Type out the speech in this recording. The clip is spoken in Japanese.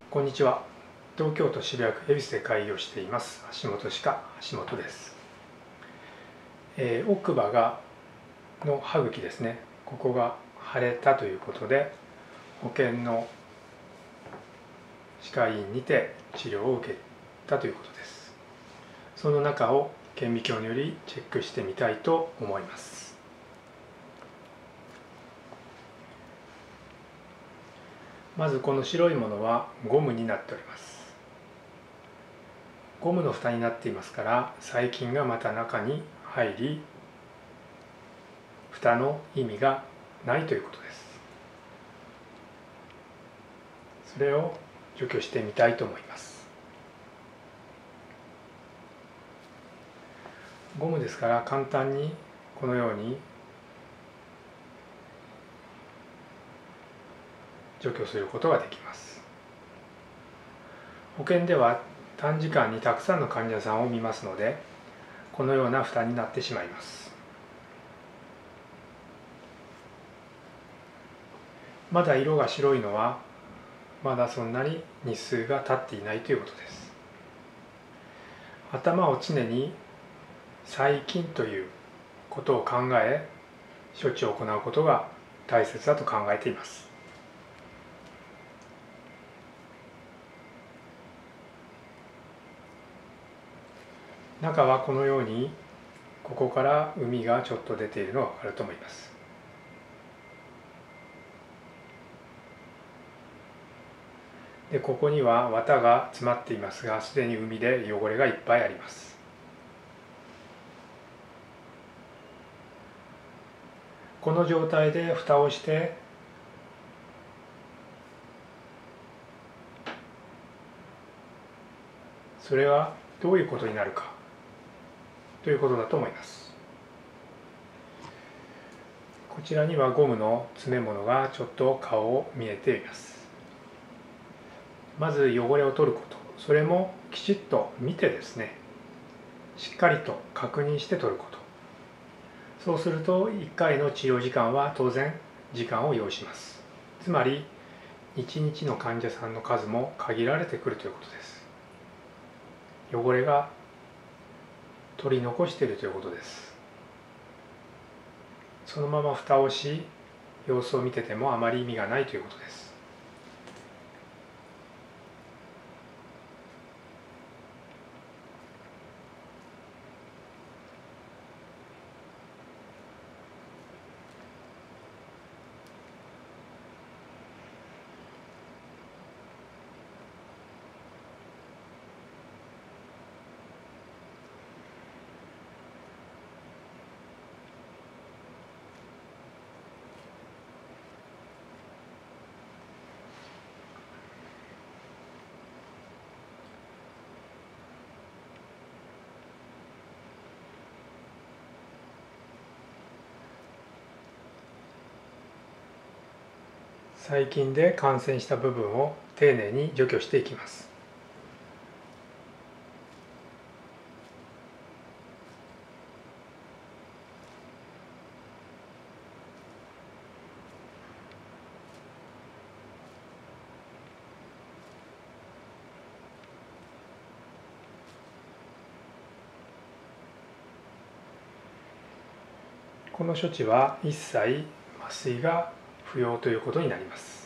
こんにちは。東京都渋谷区恵比寿で開業しています橋本歯科橋本です。奥歯の歯茎ですね、ここが腫れたということで保険の歯科医院にて治療を受けたということです。その中を顕微鏡によりチェックしてみたいと思います。まずこの白いものはゴムになっております。ゴムの蓋になっていますから細菌がまた中に入り蓋の意味がないということです。それを除去してみたいと思います。ゴムですから簡単にこのように除去することができます。保険では短時間にたくさんの患者さんを見ますのでこのような蓋になってしまいます。まだ色が白いのはまだそんなに日数が経っていないということです。頭を常に細菌ということを考え処置を行うことが大切だと考えています。中はこのようにここから膿がちょっと出ているのが分かると思います。でここには綿が詰まっていますがすでに膿で汚れがいっぱいあります。この状態で蓋をしてそれはどういうことになるかということだと思います。こちらにはゴムの詰め物がちょっと顔を見えています。まず汚れを取ること、それもきちっと見てですね、しっかりと確認して取ること。そうすると1回の治療時間は当然時間を要します。つまり1日の患者さんの数も限られてくるということです。汚れが取り残しているということです。そのまま蓋をし様子を見ててもあまり意味がないということです。細菌で感染した部分を丁寧に除去していきます。この処置は一切麻酔が不要ということになります。